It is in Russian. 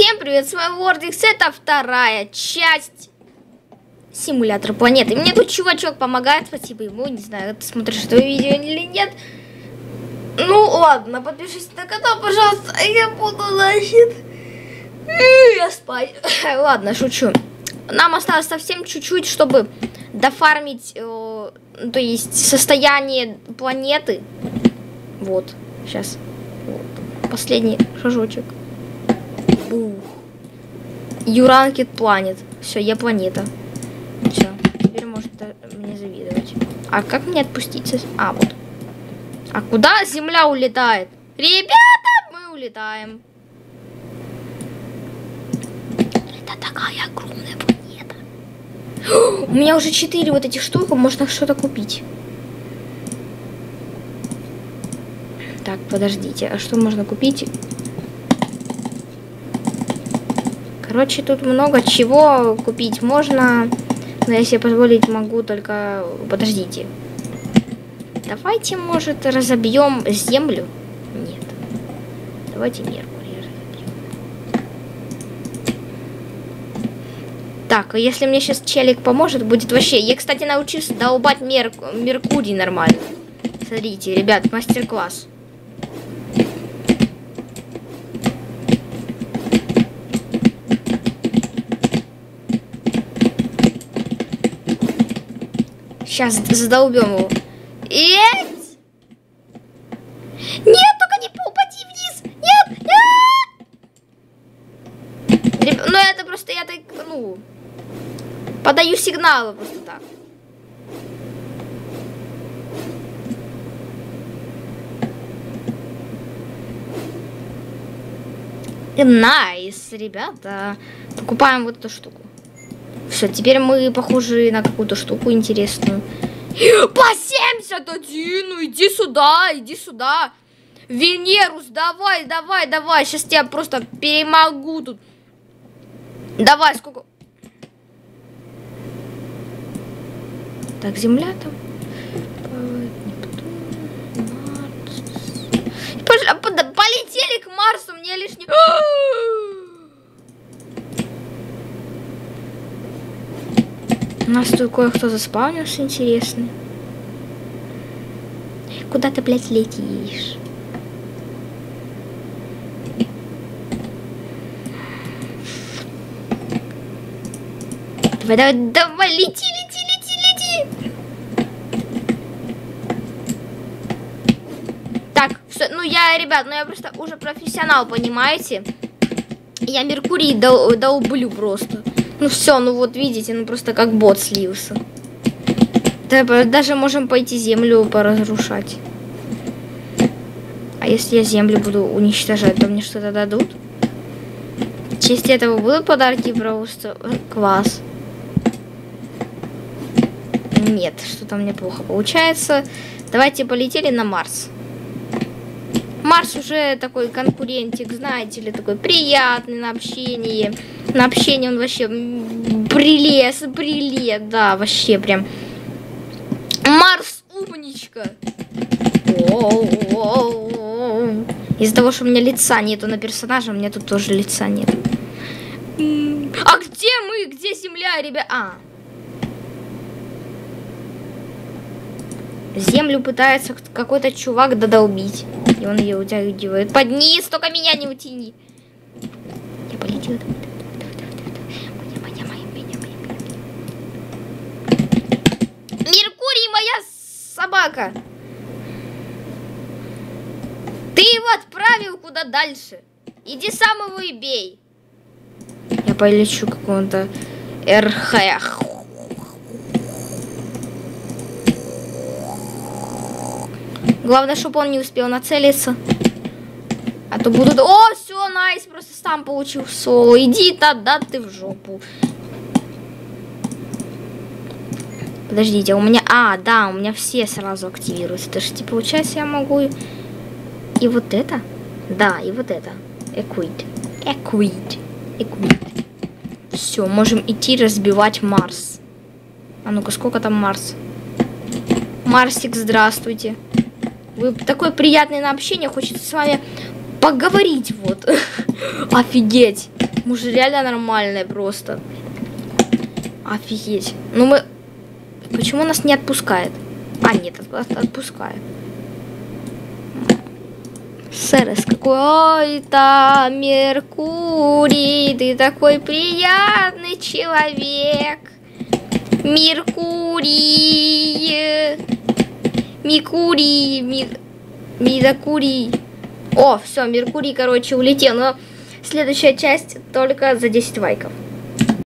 Всем привет, с вами Wordix, это вторая часть симулятора планеты. Мне тут чувачок помогает, спасибо ему, не знаю, ты смотришь это видео или нет. Ну ладно, подпишись на канал, пожалуйста, я буду, значит, я спать. Ладно, шучу. Нам осталось совсем чуть-чуть, чтобы дофармить, то есть состояние планеты. Вот, сейчас, вот, последний шажочек. Юранкет Планет. Все, я планета. Все, теперь можете мне завидовать. А как мне отпустить? А, вот. А куда Земля улетает? Ребята, мы улетаем. Это такая огромная планета. У меня уже 4 вот этих штуки, можно что-то купить. Так, подождите, а что можно купить? Короче, тут много чего купить можно, но если позволить могу, только подождите. Давайте, может, разобьем Землю? Нет. Давайте Меркурий разобьем. Так, если мне сейчас челик поможет, будет вообще... Я, кстати, научился долбать Меркурий нормально. Смотрите, ребят, мастер-класс. Сейчас задолбем его. Нет! Нет, только не упади вниз! Нет! Ну это просто я так, ну... Подаю сигналы просто так. Найс, ребята. Покупаем вот эту штуку. Все, теперь мы похожи на какую-то штуку интересную. По 71! Ну иди сюда, иди сюда. Венерус, давай, давай, давай. Сейчас тебя просто перемогу тут. Давай, сколько... Так, Земля там. Полетели к Марсу, мне лишний... У нас тут кое-кто заспавнился, интересный. Куда ты, блядь, летишь? Давай, давай, давай, лети, лети, лети, лети. Так, все, ну я, ребят, ну я просто уже профессионал, понимаете? Я Меркурий долблю просто. Ну все, ну вот видите, ну просто как бот слился. Даже можем пойти Землю поразрушать. А если я Землю буду уничтожать, то мне что-то дадут? В честь этого будут подарки просто? Класс. Нет, что-то мне плохо получается. Давайте полетели на Марс. Марс уже такой конкурентик, знаете ли, такой приятный на общение. На общение он вообще прелест, да, вообще прям. Марс умничка. Из-за того, что у меня лица нету на персонаже, у меня тут тоже лица нет. А где мы? Где Земля, ребят? Землю пытается какой-то чувак додолбить. И он ее утягивает под низ, только меня не утяни. Я полетела. Меркурий, моя собака. Ты его отправил куда дальше. Иди сам его и бей. Я полечу какого-то РХ. Главное, чтобы он не успел нацелиться. А то будут... О, все, найс, просто сам получил соло. Иди тогда ты в жопу. Подождите, у меня... да, у меня все сразу активируются. То есть, типа, получается, я могу... И вот это? Да, и вот это. Equid. Все, можем идти разбивать Марс. А ну-ка, сколько там Марс? Марсик, здравствуйте. Вы такой приятный на общение, хочется с вами поговорить, вот. Офигеть. Мужик реально нормальный просто. Офигеть. Ну мы... Почему нас не отпускает? А, нет, отпускает. Сэрс, какой... Ой, там Меркурий, ты такой приятный человек. Меркурий. Микурий. Мидакурий. О, все, Меркурий, короче, улетел. Но следующая часть только за 10 лайков.